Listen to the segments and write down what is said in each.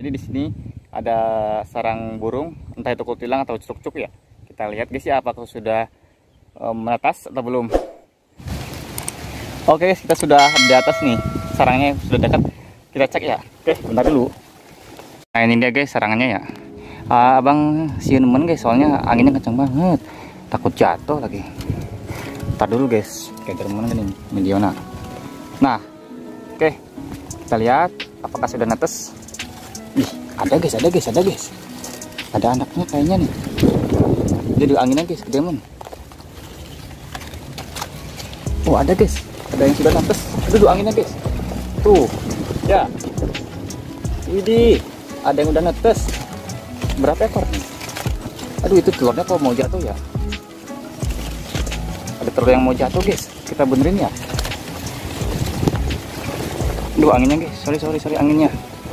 Jadi di sini ada sarang burung, entah itu kutilang atau cuk-cuk ya. Kita lihat guys ya, apakah sudah menetas atau belum. Oke guys, kita sudah di atas nih, sarangnya sudah dekat. Kita cek ya. Oke, bentar dulu. Nah ini dia guys sarangnya ya. Abang siuman guys, soalnya anginnya kencang banget, takut jatuh lagi. Ntar dulu guys, kayak mana kan ini Mediona. Nah, oke, kita lihat apakah sudah netes. Ih, ada guys, ada anaknya kayaknya nih. Jadi anginnya guys, gede men. Oh ada guys, ada yang sudah netes. Duduk anginnya guys. Tuh, ya. Widih, ada yang udah netes. Berapa ekor nih? Aduh, itu telurnya kok mau jatuh ya? Ada telur yang mau jatuh guys, kita benerin ya. Duh anginnya guys, sorry anginnya.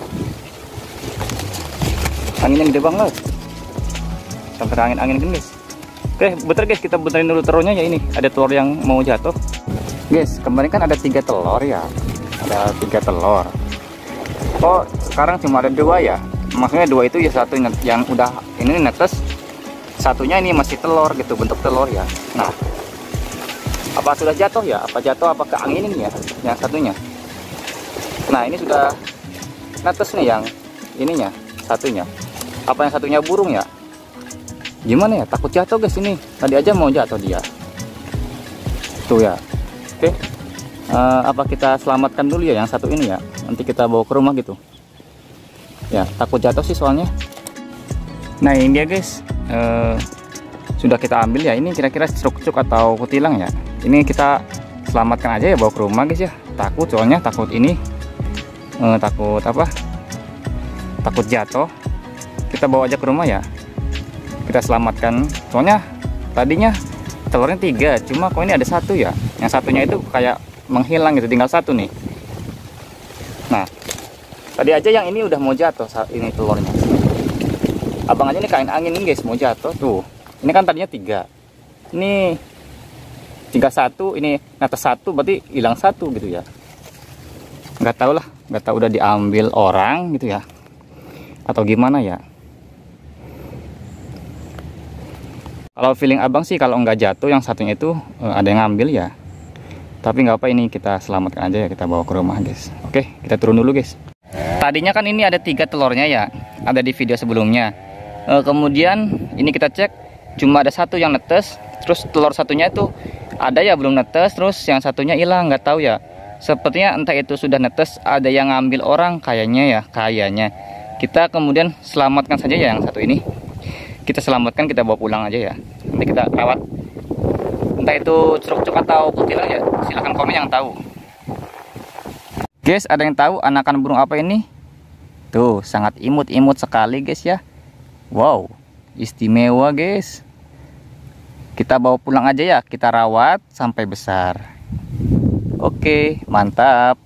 Anginnya gede banget. Sampai angin guys. Oke, bener guys, kita benerin dulu telurnya ya. Ini ada telur yang mau jatuh. Guys, kemarin kan ada 3 telur ya. Ada 3 telur. Oh, sekarang cuma ada 2 ya. Maksudnya 2 itu ya, satu yang udah ini netes, satunya ini masih telur gitu, bentuk telur ya. Nah, apa sudah jatuh ya? Apa jatuh apa ke angin ini ya? Yang satunya. Nah, ini sudah netes nih yang ininya, satunya. Apa yang satunya burung ya? Gimana ya? Takut jatuh guys ini. Tadi aja mau jatuh dia. Tuh ya. Oke. Apa kita selamatkan dulu ya yang satu ini ya? Nanti kita bawa ke rumah gitu. Ya, takut jatuh sih soalnya. Nah, ini dia guys. Sudah kita ambil ya. Ini kira-kira cuk-cuk atau kutilang ya. Ini kita selamatkan aja ya, bawa ke rumah guys ya. Takut soalnya, takut ini. Takut apa? Takut jatuh. Kita bawa aja ke rumah ya. Kita selamatkan. Soalnya tadinya telurnya 3, cuma kok ini ada 1 ya. Yang satunya itu kayak menghilang gitu, tinggal 1 nih. Nah, tadi aja yang ini udah mau jatuh ini telurnya. Abang aja nih kain angin ini guys, mau jatuh tuh. Ini kan tadinya 3. Ini 1, ini netes 1, berarti hilang 1 gitu ya. Nggak tahu lah, nggak tahu udah diambil orang gitu ya. Atau gimana ya. Kalau feeling abang sih kalau nggak jatuh yang satunya itu ada yang ngambil ya. Tapi nggak apa, ini kita selamatkan aja ya, kita bawa ke rumah guys. Oke, kita turun dulu guys. Tadinya kan ini ada 3 telurnya ya, ada di video sebelumnya. Kemudian ini kita cek cuma ada 1 yang netes, terus telur satunya itu ada ya belum netes, terus yang satunya hilang, nggak tahu ya. Sepertinya entah itu sudah netes, ada yang ngambil orang kayaknya ya, kayaknya. Kita kemudian selamatkan saja ya yang satu ini. Kita selamatkan, kita bawa pulang aja ya. Nanti kita rawat. Entah itu cuk-cuk atau kutilang ya, silahkan komen yang tahu. Guys, ada yang tahu anakan burung apa ini? Tuh, sangat imut-imut sekali guys ya. Wow, istimewa guys. Kita bawa pulang aja ya, kita rawat sampai besar. Oke, mantap.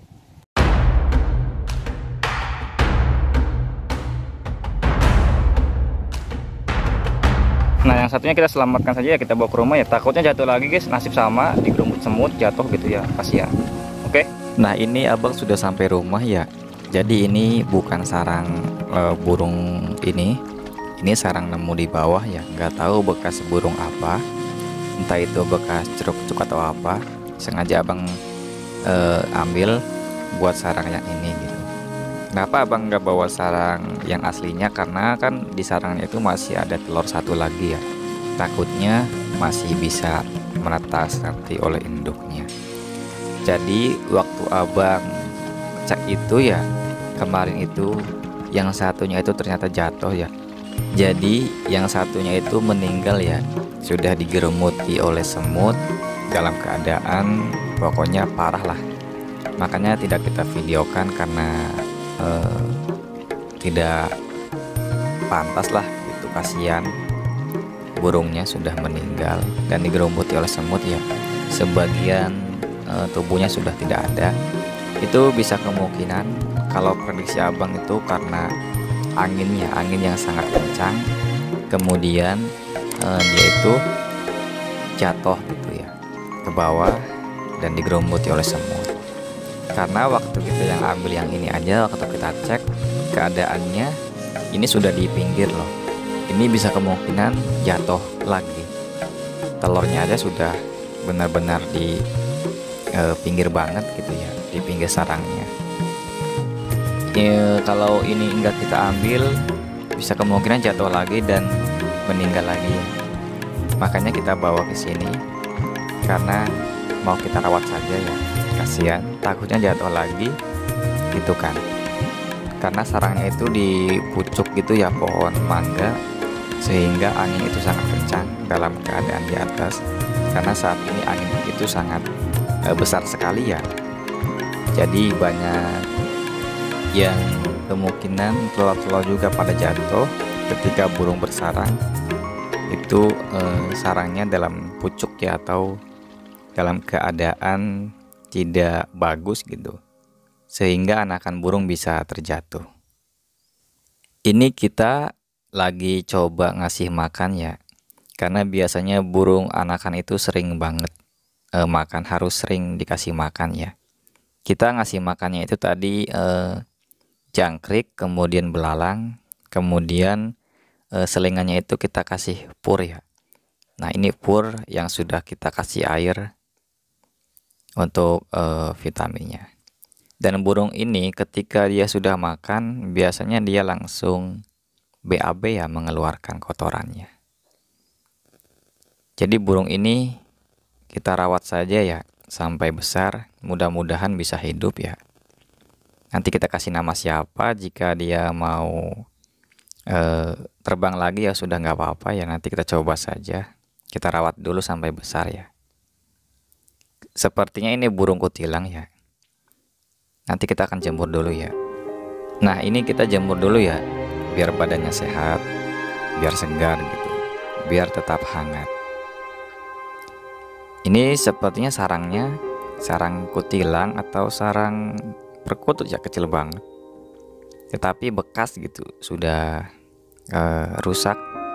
Nah, yang satunya kita selamatkan saja ya, kita bawa ke rumah ya. Takutnya jatuh lagi guys, nasib sama digerumut semut jatuh gitu ya, kasihan. Oke. Nah, ini abang sudah sampai rumah ya. Jadi ini bukan sarang burung ini sarang nemu di bawah ya. Nggak tahu bekas burung apa, entah itu bekas cuk-cuk atau apa. Sengaja abang ambil buat sarang yang ini gitu. Kenapa abang nggak bawa sarang yang aslinya? Karena kan di sarangnya itu masih ada telur 1 lagi ya. Takutnya masih bisa menetas nanti oleh induknya. Jadi waktu abang cek itu ya, kemarin itu yang satunya itu ternyata jatuh ya. Jadi yang satunya itu meninggal ya, sudah digeremuti oleh semut dalam keadaan pokoknya parah lah. Makanya tidak kita videokan karena tidak pantas lah, itu kasihan, burungnya sudah meninggal dan digeremuti oleh semut ya. Sebagian tubuhnya sudah tidak ada. Itu bisa kemungkinan, kalau prediksi abang itu karena angin yang sangat kencang, kemudian dia itu jatuh gitu ya ke bawah dan digeremuti oleh semut. Karena waktu kita yang ambil yang ini aja, waktu kita cek keadaannya ini sudah di pinggir loh. Ini bisa kemungkinan jatuh lagi. Telurnya aja sudah benar-benar di pinggir banget gitu ya, di pinggir sarangnya. Kalau ini enggak kita ambil, bisa kemungkinan jatuh lagi dan meninggal lagi ya. Makanya kita bawa ke sini karena mau kita rawat saja ya. Kasihan, takutnya jatuh lagi gitu kan. Karena sarangnya itu di pucuk gitu ya, pohon mangga, sehingga angin itu sangat kencang dalam keadaan di atas. Karena saat ini angin itu sangat besar sekali ya. Jadi banyak yang kemungkinan telur-telur juga pada jatuh ketika burung bersarang. Itu sarangnya dalam pucuk ya, atau dalam keadaan tidak bagus gitu, sehingga anakan burung bisa terjatuh. Ini kita lagi coba ngasih makan ya, karena biasanya burung anakan itu sering banget makan, harus sering dikasih makan ya. Kita ngasih makannya itu tadi jangkrik, kemudian belalang, kemudian selingannya itu kita kasih pur ya. Nah ini pur yang sudah kita kasih air untuk vitaminnya. Dan burung ini ketika dia sudah makan, biasanya dia langsung BAB ya, mengeluarkan kotorannya. Jadi burung ini kita rawat saja ya sampai besar, mudah-mudahan bisa hidup ya. Nanti kita kasih nama siapa, jika dia mau terbang lagi ya sudah nggak apa-apa ya, nanti kita coba saja, kita rawat dulu sampai besar ya. Sepertinya ini burung kutilang ya. Nanti kita akan jemur dulu ya. Nah ini kita jemur dulu ya, biar badannya sehat, biar segar gitu, biar tetap hangat. Ini sepertinya sarangnya sarang kutilang atau sarang perkutut ya, kecil banget, tetapi bekas gitu, sudah rusak.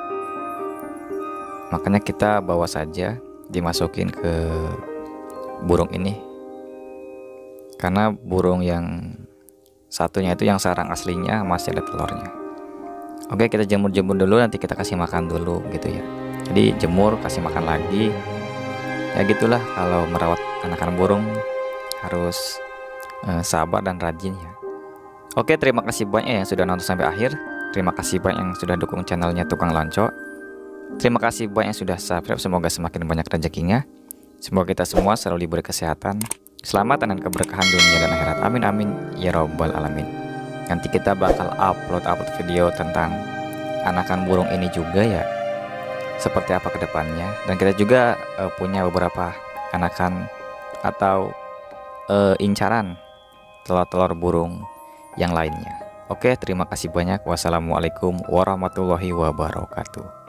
Makanya kita bawa saja, dimasukin ke burung ini, karena burung yang satunya itu yang sarang aslinya masih ada telurnya. Oke, kita jemur-jemur dulu, nanti kita kasih makan dulu gitu ya. Jadi jemur, kasih makan lagi. Ya gitulah, kalau merawat anakan burung harus sabar dan rajin ya. Oke, terima kasih banyak yang sudah nonton sampai akhir. Terima kasih banyak yang sudah dukung channelnya Tukang Lonco. Terima kasih banyak yang sudah subscribe. Semoga semakin banyak rezekinya. Semoga kita semua selalu diberi kesehatan, keselamatan, dan keberkahan dunia dan akhirat. Amin amin ya robbal alamin. Nanti kita bakal upload video tentang anakan burung ini juga ya, seperti apa kedepannya. Dan kita juga punya beberapa anakan atau incaran telur-telur burung yang lainnya. Oke, terima kasih banyak. Wassalamualaikum warahmatullahi wabarakatuh.